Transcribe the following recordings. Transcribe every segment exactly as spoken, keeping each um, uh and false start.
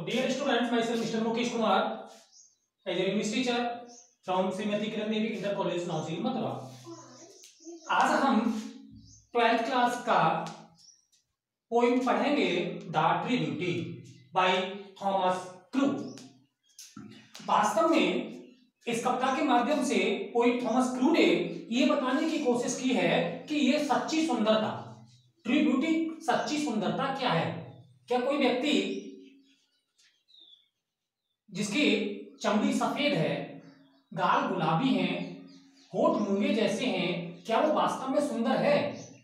So dear students, myself Mister Mukesh Kumar, as a English teacher from Srimati Kiran Devi Inter College Nausiri Mathura. आज हम twelfth class का poem पढ़ेंगे the ट्रिब्यूटी by Thomas Carew. वास्तव में इस कविता के माध्यम से पोइट थॉमस क्रू ने ये बताने की कोशिश की है कि ये सच्ची सुंदरता, ट्रिब्यूटी सच्ची सुंदरता क्या है। क्या कोई व्यक्ति जिसकी चमड़ी सफेद है, गाल गुलाबी हैं, होठ मूंगे जैसे हैं, क्या वो वास्तव में सुंदर है?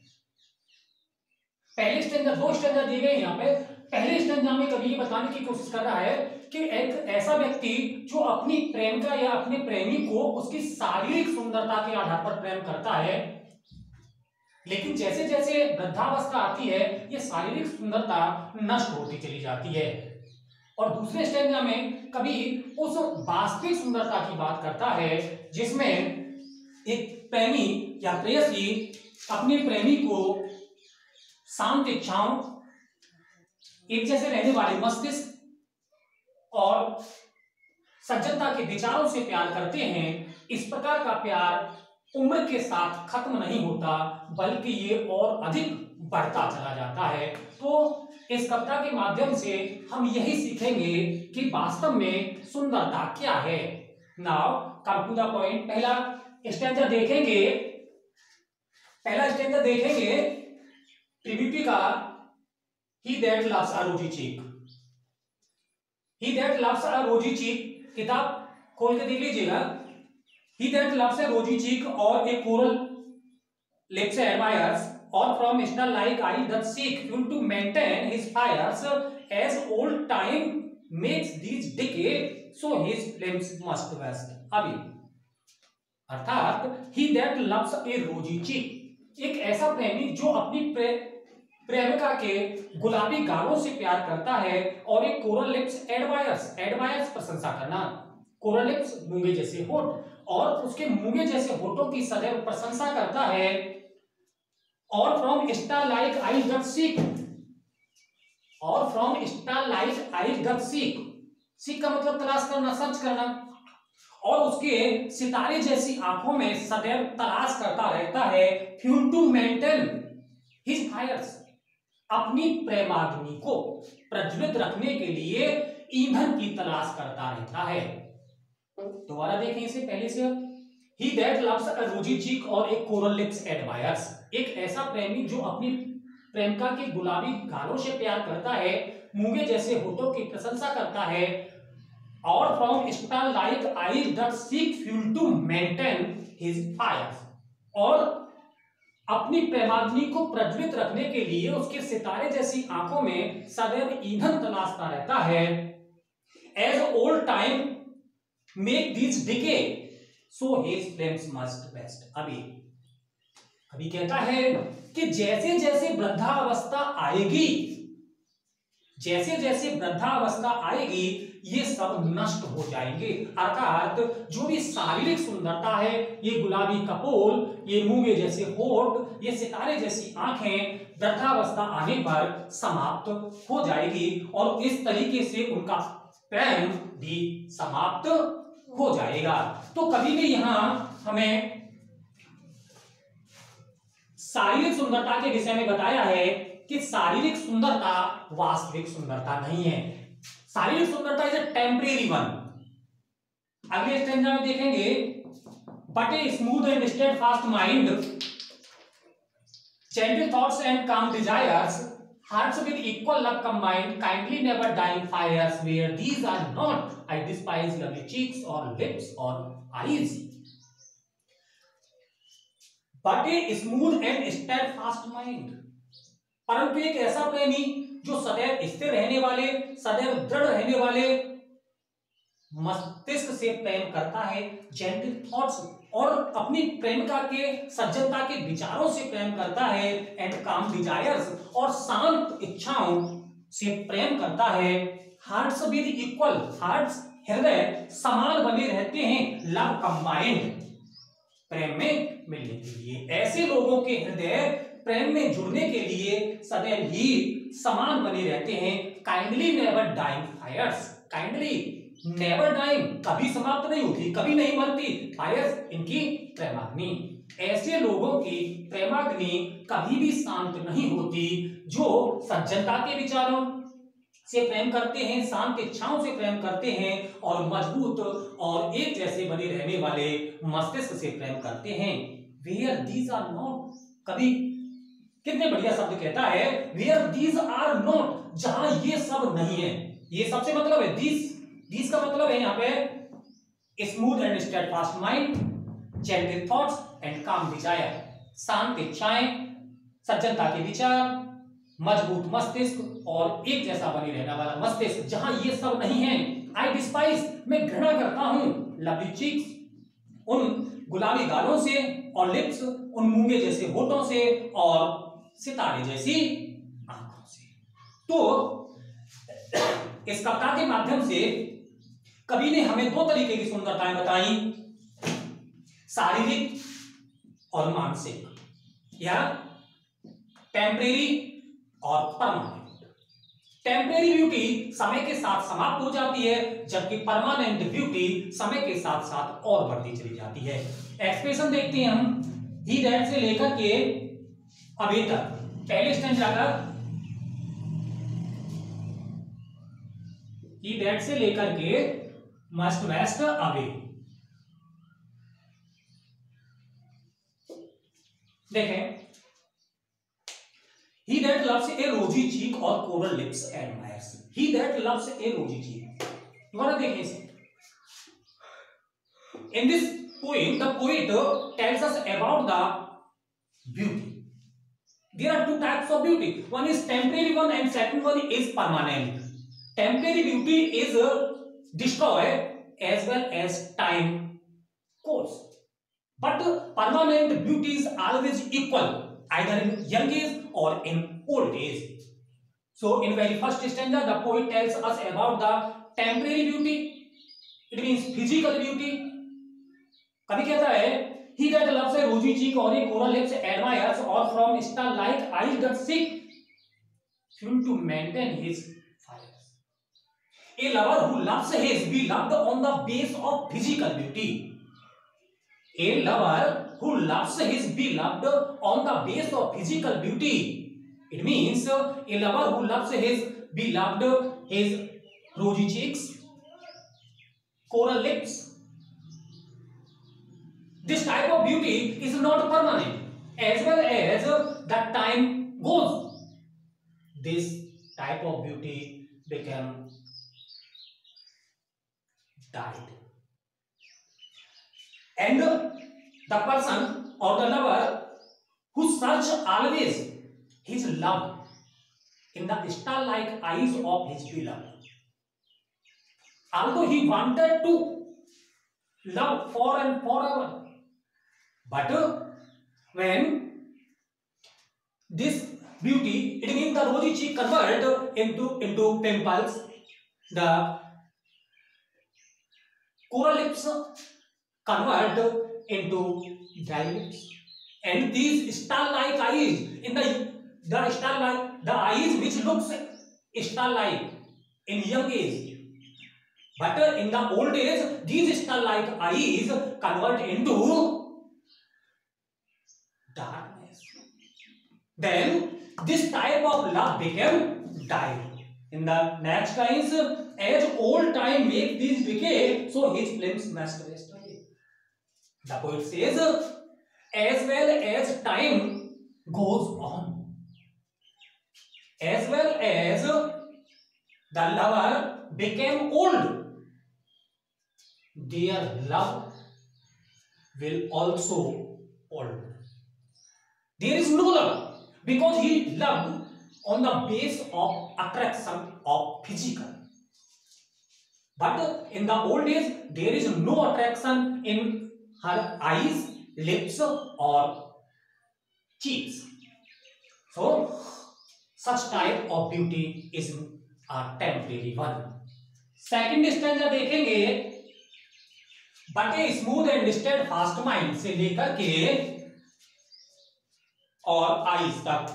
पहले स्टैंजा, दो स्टैंजा दिए गए यहाँ पे। पहले स्टैंजा में कवि ये बताने की कोशिश कर रहा है कि एक ऐसा व्यक्ति जो अपनी प्रेमिका या अपने प्रेमी को उसकी शारीरिक सुंदरता के आधार पर प्रेम करता है, लेकिन जैसे जैसे वृद्धावस्था आती है ये शारीरिक सुंदरता नष्ट होती चली जाती है। और दूसरे स्टेंजा में कभी उस वास्तविक सुंदरता की बात करता है जिसमें एक प्रेमी या प्रेयसी अपने प्रेमी को शांत इच्छाओं, एक जैसे रहने वाले मस्तिष्क और सज्जनता के विचारों से प्यार करते हैं। इस प्रकार का प्यार उम्र के साथ खत्म नहीं होता, बल्कि ये और अधिक बढ़ता चला जाता है। तो इस कविता के माध्यम से हम यही सीखेंगे कि वास्तव में सुंदरता क्या है। Now come to the point. पहला स्टैंजा देखेंगे, पहला स्टैंजा देखेंगे ट्रिब्यूटी का, ही दैट लव्स अ रोजी चीक। ही दैट लव्स अ रोजी चीक, किताब खोल के देख लीजिएगा। He that loves a rosy cheek or a coral lips admires, or from star-like eye doth seek fuel to maintain his fires, as old time makes these decay, so his flames must burst. अभी अर्थात he that loves a rosy cheek, एक ऐसा प्रेमी जो अपनी pray, प्रेमिका के गुलाबी गालों से प्यार करता है, और एक कोरल लिप्स एडमायर्स, एडमायर्स प्रशंसा करना, कोरल लिप्स मूंगे जैसे होठ, और उसके मूंगे जैसे होठों की सदैव प्रशंसा करता है। और from star like eye doth seek, और from star like eye doth seek, seek का मतलब तलाश करना, सर्च करना, और उसके सितारे जैसी आंखों में सदैव तलाश करता रहता है। Fuel to maintain his fires, अपनी प्रेमाग्नि को प्रज्वलित रखने के लिए ईंधन की तलाश करता रहता है। दोबारा देखें इसे पहले से। He that loves a rosy cheek और एक coral lips admires, एक ऐसा प्रेमी जो अपनी प्रेमिका के गुलाबी गालों से प्यार करता है, मूंगे जैसे होठों की प्रशंसा करता है, और from star like eyes doth seek fuel to maintain his fires, और अपनी प्रेमाग्नि को प्रज्वलित रखने के लिए उसके सितारे जैसी आंखों में सदैव ईंधन तलाशता रहता है। As old time make these decay, so his flames must burst. अभी अभी कहता है कि जैसे जैसे वृद्धावस्था आएगी, जैसे जैसे वृद्धावस्था आएगी ये सब नष्ट हो जाएंगे। अर्थात जो भी शारीरिक सुंदरता है, ये गुलाबी कपोल, ये मूंगे जैसे होठ, ये सितारे जैसी आंखें वृद्धावस्था आने पर समाप्त हो जाएगी, और इस तरीके से उनका प्रेम भी समाप्त हो जाएगा। तो कवि ने यहां हमें शारीरिक सुंदरता के विषय में बताया है कि शारीरिक सुंदरता वास्तविक सुंदरता नहीं है। शारीरिक सुंदरता इज अ टेम्परेरी वन। अगले स्टेंजा में देखेंगे, but a smooth and steadfast mind, gentle thoughts and calm desires, hearts with equal love combined, kindly never dying fires, where these are not, I despise lovely cheeks or lips or eyes. But a smooth and steadfast mind, परंतु एक ऐसा प्रेमी जो सदैव स्थिर रहने वाले, सदैव दृढ़ रहने वाले मस्तिष्क से प्रेम करता है, जेंटल थॉट्स, और अपनी प्रेमिका के सज्जनता के विचारों से प्रेम करता है, एंड काम डिजायर्स, और शांत इच्छाओं से प्रेम करता है। हार्ट्स विद इक्वल, हार्ट्स हृदय समान बने रहते हैं, लव कंबाइंड, प्रेम में मिलने के लिए। ऐसे लोगों के हृदय प्रेम में जुड़ने के लिए सदैव ही समान बने रहते हैं। Kindly never dying fires, kindly never dying, कभी समाप्त नहीं होती, कभी नहीं मरती, फायर्स इनकी प्रेमाग्नि। ऐसे लोगों की प्रेमाग्नि कभी भी शांत नहीं होती जो सज्जनता के विचारों से प्रेम करते हैं, शांत इच्छाओं से प्रेम करते हैं और मजबूत और एक जैसे बने रहने वाले मस्तिष्क से प्रेम करते हैं। वेयर दीज आर नॉट, कभी कितने बढ़िया शब्द कहता है, वेयर दीज आर नॉट, जहां ये सब नहीं है। ये सबसे मतलब है दीज, दीज का मतलब है यहाँ पे smooth and steadfast mind, gentle thoughts and calm desire, शांत इच्छाएं, सज्जनता के विचार, मजबूत मस्तिष्क और एक जैसा बनी रहने वाला मस्तिष्क, जहां ये सब नहीं है। आई डिस्पाइज, मैं घृणा करता हूं, लवली चीक्स, उन गुलाबी गालों से, और लिप्स, उन मूंगे जैसे होठों से, और सितारे जैसी आंखों से। तो इस कविता के माध्यम से कवि ने हमें दो तरीके की सुंदरताएं बताई, शारीरिक और मानसिक, या टेम्परेरी और परमानेंट। टेम्परेरी ब्यूटी समय के साथ समाप्त हो जाती है, जबकि परमानेंट ब्यूटी समय के साथ साथ और बढ़ती चली जाती है। एक्सप्रेशन देखते हैं हम, ही दैट से लेकर के अभी तक, पहले स्टैंजा का ही दैट से लेकर के मस्ट वेस्ट अवे। देखें, he that loves a rosy cheek or coral lips admires, he that loves a rosy cheek, दोबारा देखें इसे। In this poem the poet tells us about the beauty. There are two types of beauty, one is temporary one and second one is permanent. Temporary beauty is destroyed as well as time goes, but permanent beauty is always equal, either in young age or in old age. So in very first stanza the poet tells us about the temporary beauty, it means physical beauty. कवि कहता है, he that loves a rosy cheek or a coral lips admires, or from star like eyes doth seek fuel to maintain his fires. A lover who loves his beloved on the base of physical beauty, a lover who loves his beloved on the base of physical beauty, it means a lover who loves his beloved, his rosy cheeks, coral lips. This type of beauty is not permanent, as well as the time goes. This type of beauty became died, and the person or the lover who search always his love in the star-like eyes of his beloved, although he wanted to love for and forever, but when this beauty, it means the rosy cheek, convert into into pimples, the coral lips convert into dry lips, and these star-like eyes, in the the star-like, the eyes which looks star-like in young age, but in the old age these star-like eyes convert into darkness. Then this type of love became died. In the next lines, as old time make these decay, so his flames must rest away. The poet says, as well as time goes on, as well as the lover became old, their love will also old. There is no love because he loved on the base of attraction of physical. But in the old days, there is no attraction in her eyes, lips or cheeks. So, such type of beauty is a temporary one. Second stanza देखेंगे, but a smooth and steadfast mind से लेकर के और eyes तक।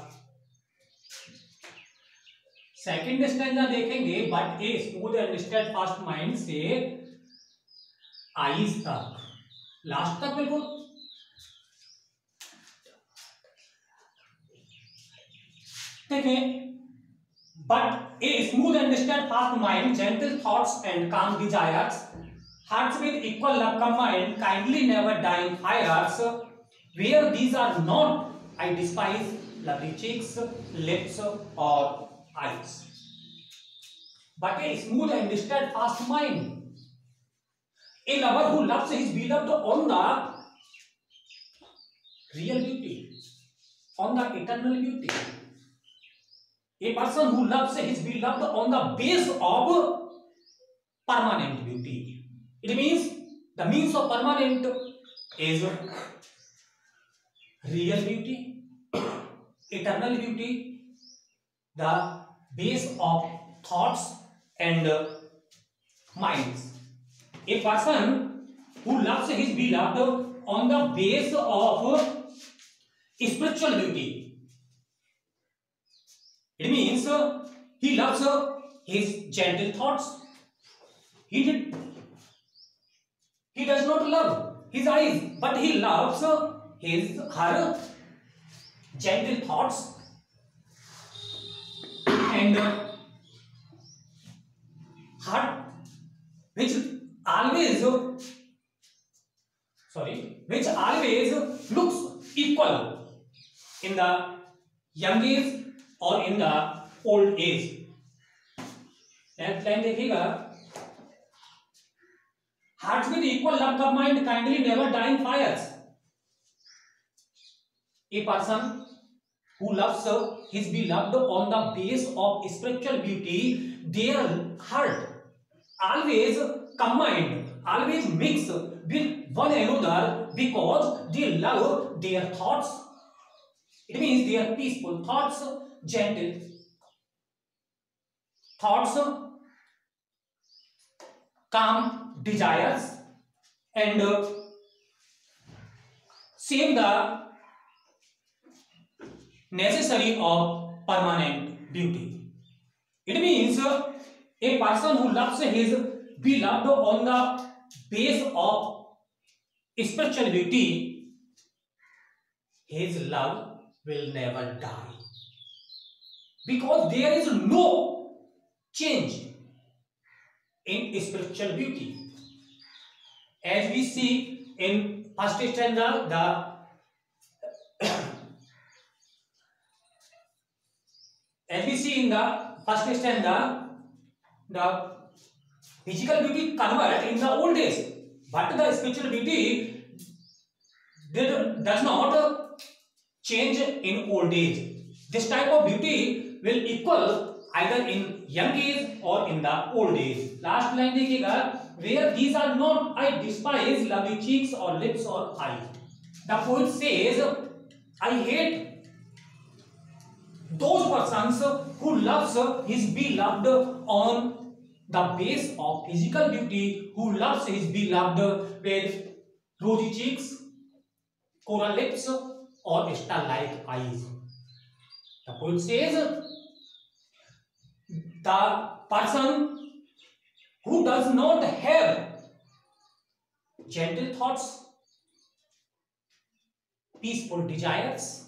Second stanza देखेंगे, but a smooth and steadfast mind से eyes तक, last तक बिल्कुल। देखें, but a smooth and steadfast mind, gentle thoughts and calm desires, hearts with equal love combined, kindly never dying fires, where these are not, I despise lovely cheeks, lips or eyes. But a smooth and steadfast mind, a lover who loves his beloved on the real beauty, on the eternal beauty. A person who loves his beloved on the base of permanent beauty. It means the means of permanent is real beauty, eternal beauty, the base of thoughts and minds. A person who loves his beloved on the base of spiritual beauty. It means uh, he loves uh, his gentle thoughts. He did. He does not love his eyes, but he loves uh, his her gentle thoughts and uh, heart, which always uh, sorry, which always looks equal in the young age और in the old age. Next line देखिएगा, hearts with equal love combined, kindly never dying fires. A person who loves his beloved on the base of spiritual beauty, their heart always combined, always mix with one another because they love their thoughts. It means their peaceful thoughts, gentle thoughts, calm desires, and uh, save the necessary of permanent beauty. It means uh, a person who loves his beloved on the base of spiritual beauty, his love will never die. Because there is no change in spiritual beauty. As we see in first stanza, the as we see in the first stanza, the physical beauty convert in the old days, but the spiritual beauty did, does not change in old age. This type of beauty will equal either in young age or in the old age. Last line देखिएगा, where these are not, I despise lovely cheeks or lips or eyes. The poet says, I hate those persons who loves his beloved on the base of physical beauty, who loves his beloved with rosy cheeks, coral lips or star-like eyes. The poet says, the person who does not have gentle thoughts, peaceful desires,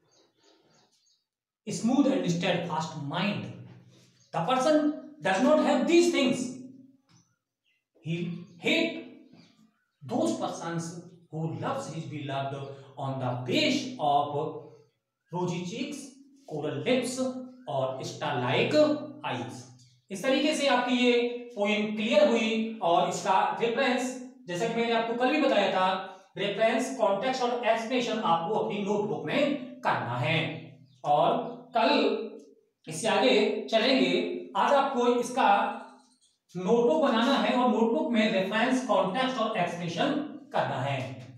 smooth and steadfast mind, the person does not have these things. He hates those persons who loves his beloved on the base of rosy cheeks, coral lips और star like eyes. इस तरीके से आपकी ये poem clear हुई और इसका reference, जैसा कि मैंने आपको कल भी बताया था, रेफरेंस, कॉन्टेक्स्ट और एक्सप्लेनेशन आपको अपनी नोटबुक में करना है। और कल इससे आगे चलेंगे। आज आपको इसका नोटबुक बनाना है और नोटबुक में रेफरेंस, कॉन्टेक्स्ट और एक्सप्लेनेशन करना है।